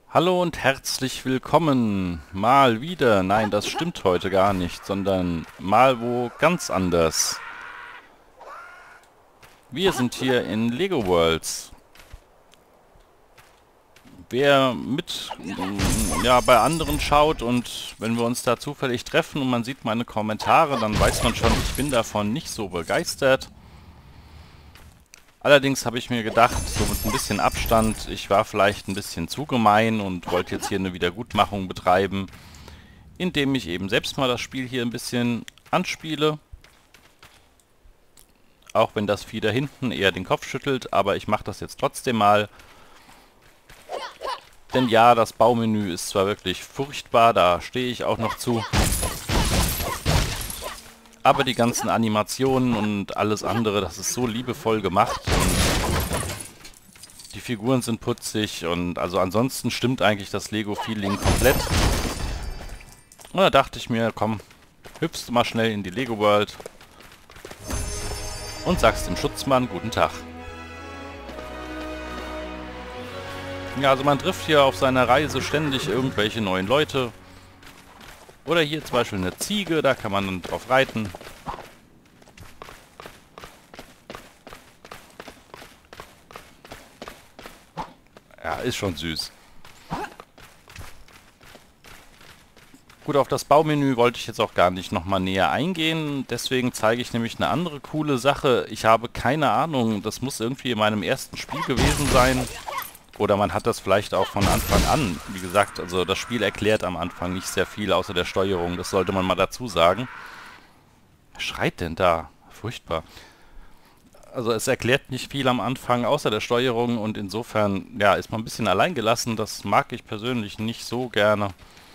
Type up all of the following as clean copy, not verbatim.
Hallo und herzlich willkommen. Mal wieder. Nein, das stimmt heute gar nicht, sondern mal wo ganz anders. Wir sind hier in Lego Worlds. Wer ja, bei anderen schaut und wenn wir uns da zufällig treffen und man sieht meine Kommentare, dann weiß man schon, ich bin davon nicht so begeistert. Allerdings habe ich mir gedacht, so mit ein bisschen Abstand, ich war vielleicht ein bisschen zu gemein und wollte jetzt hier eine Wiedergutmachung betreiben, indem ich eben selbst mal das Spiel hier ein bisschen anspiele. Auch wenn das Vieh da hinten eher den Kopf schüttelt, aber ich mache das jetzt trotzdem mal. Denn ja, das Baumenü ist zwar wirklich furchtbar, da stehe ich auch noch zu. Aber die ganzen Animationen und alles andere, das ist so liebevoll gemacht. Die Figuren sind putzig und also ansonsten stimmt eigentlich das Lego-Feeling komplett. Und da dachte ich mir, komm, hüpfst du mal schnell in die Lego World und sagst dem Schutzmann guten Tag. Ja, also man trifft hier auf seiner Reise ständig irgendwelche neuen Leute. Oder hier zum Beispiel eine Ziege, da kann man dann drauf reiten. Ja, ist schon süß. Gut, auf das Baumenü wollte ich jetzt auch gar nicht nochmal näher eingehen. Deswegen zeige ich nämlich eine andere coole Sache. Ich habe keine Ahnung, das muss irgendwie in meinem ersten Spiel gewesen sein. Oder man hat das vielleicht auch von Anfang an. Wie gesagt, also das Spiel erklärt am Anfang nicht sehr viel außer der Steuerung. Das sollte man mal dazu sagen. Wer schreit denn da? Furchtbar. Also es erklärt nicht viel am Anfang außer der Steuerung und insofern, ja, ist man ein bisschen alleingelassen. Das mag ich persönlich nicht so gerne.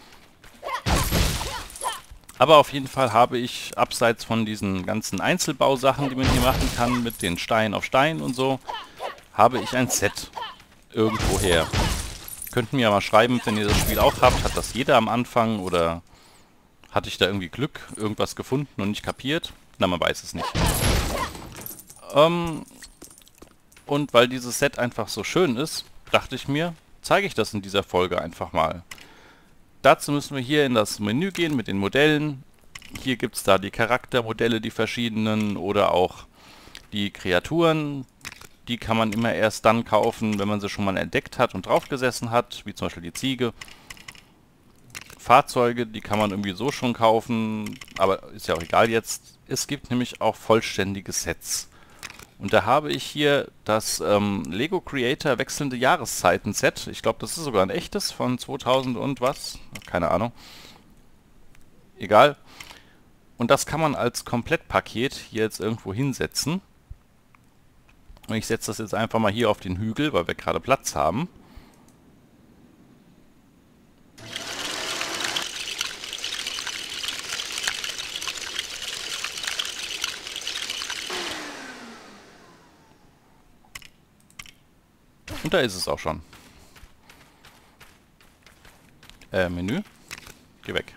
Aber auf jeden Fall habe ich, abseits von diesen ganzen Einzelbausachen, die man hier machen kann, mit den Stein auf Stein und so, habe ich ein Set irgendwoher. Könnt mir ja mal schreiben, wenn ihr das Spiel auch habt. Hat das jeder am Anfang oder hatte ich da irgendwie Glück, irgendwas gefunden und nicht kapiert? Na, man weiß es nicht. Und weil dieses Set einfach so schön ist, dachte ich mir, zeige ich das in dieser Folge einfach mal. Dazu müssen wir hier in das Menü gehen mit den Modellen. Hier gibt es da die Charaktermodelle, die verschiedenen oder auch die Kreaturen. Die kann man immer erst dann kaufen, wenn man sie schon mal entdeckt hat und draufgesessen hat, wie zum Beispiel die Ziege. Fahrzeuge, die kann man irgendwie so schon kaufen, aber ist ja auch egal jetzt. Es gibt nämlich auch vollständige Sets. Und da habe ich hier das Lego Creator wechselnde Jahreszeiten Set. Ich glaube, das ist sogar ein echtes von 2000 und was? Keine Ahnung. Egal. Und das kann man als Komplettpaket hier jetzt irgendwo hinsetzen. Und ich setze das jetzt einfach mal hier auf den Hügel, weil wir gerade Platz haben. Und da ist es auch schon. Menü. Geh weg.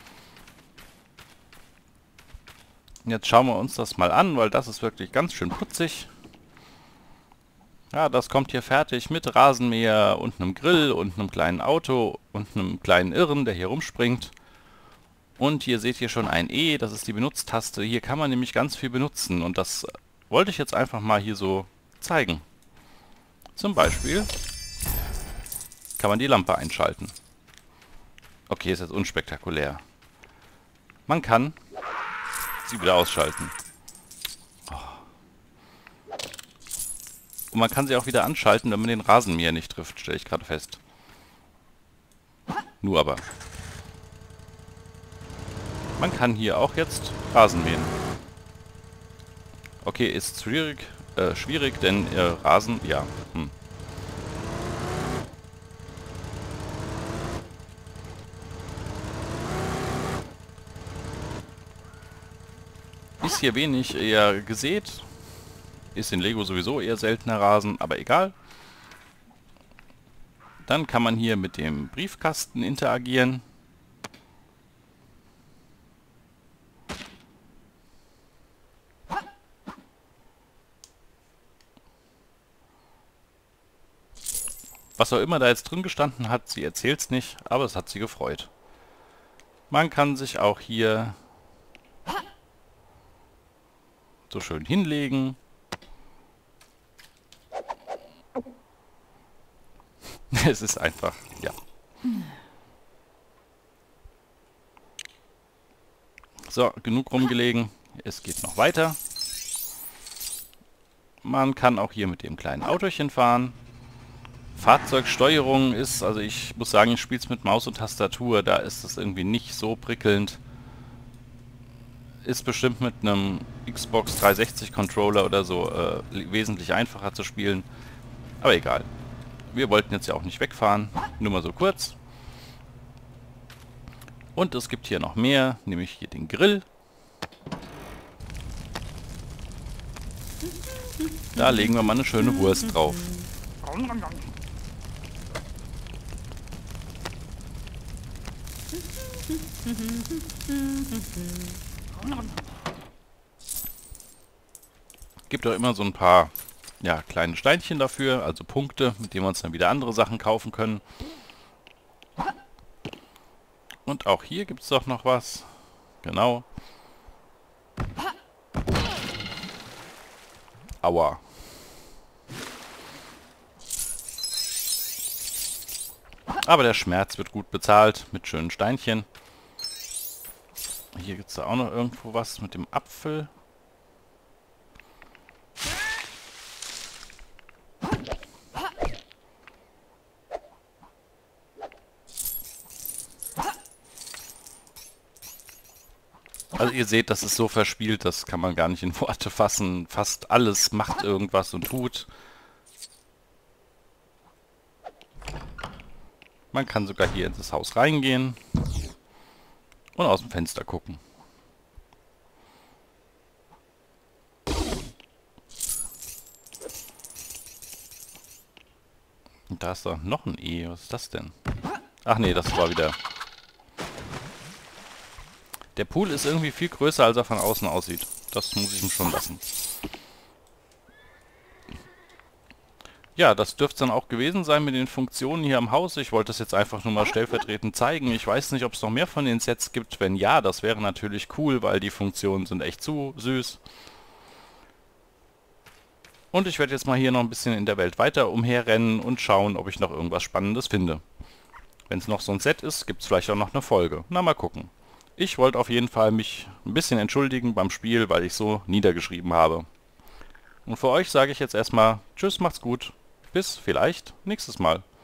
Jetzt schauen wir uns das mal an, weil das ist wirklich ganz schön putzig. Ja, das kommt hier fertig mit Rasenmäher und einem Grill und einem kleinen Auto und einem kleinen Irren, der hier rumspringt. Und hier seht ihr schon ein E, das ist die Benutztaste. Hier kann man nämlich ganz viel benutzen und das wollte ich jetzt einfach mal hier so zeigen. Zum Beispiel kann man die Lampe einschalten. Okay, ist jetzt unspektakulär. Man kann sie wieder ausschalten. Und man kann sie auch wieder anschalten, wenn man den Rasenmäher nicht trifft, stelle ich gerade fest. Nur aber. Man kann hier auch jetzt Rasen mähen. Okay, ist schwierig, denn Rasen, ja. Ist hier wenig eher gesät. Ist in Lego sowieso eher seltener Rasen, aber egal. Dann kann man hier mit dem Briefkasten interagieren. Was auch immer da jetzt drin gestanden hat, sie erzählt's nicht, aber es hat sie gefreut. Man kann sich auch hier so schön hinlegen. Es ist einfach, ja. So, genug rumgelegen. Es geht noch weiter. Man kann auch hier mit dem kleinen Autochen fahren. Fahrzeugsteuerung ist, also ich muss sagen, ich spiele es mit Maus und Tastatur, da ist es irgendwie nicht so prickelnd. Ist bestimmt mit einem Xbox 360 Controller oder so wesentlich einfacher zu spielen. Aber egal. Wir wollten jetzt ja auch nicht wegfahren, nur mal so kurz. Und es gibt hier noch mehr, nämlich hier den Grill. Da legen wir mal eine schöne Wurst drauf. Gibt auch immer so ein paar ja, kleine Steinchen dafür, also Punkte, mit denen wir uns dann wieder andere Sachen kaufen können. Und auch hier gibt es doch noch was. Genau. Aua. Aber der Schmerz wird gut bezahlt mit schönen Steinchen. Hier gibt es da auch noch irgendwo was mit dem Apfel. Also ihr seht, das ist so verspielt, das kann man gar nicht in Worte fassen. Fast alles macht irgendwas und tut. Man kann sogar hier in das Haus reingehen und aus dem Fenster gucken. Und da ist doch noch ein E. Was ist das denn? Ach nee, das war wieder... Der Pool ist irgendwie viel größer, als er von außen aussieht. Das muss ich ihm schon lassen. Ja, das dürfte es dann auch gewesen sein mit den Funktionen hier am Haus. Ich wollte das jetzt einfach nur mal stellvertretend zeigen. Ich weiß nicht, ob es noch mehr von den Sets gibt. Wenn ja, das wäre natürlich cool, weil die Funktionen sind echt zu süß. Und ich werde jetzt mal hier noch ein bisschen in der Welt weiter umherrennen und schauen, ob ich noch irgendwas Spannendes finde. Wenn es noch so ein Set ist, gibt es vielleicht auch noch eine Folge. Na, mal gucken. Ich wollte auf jeden Fall mich ein bisschen entschuldigen beim Spiel, weil ich so niedergeschrieben habe. Und für euch sage ich jetzt erstmal Tschüss, macht's gut. Bis vielleicht nächstes Mal.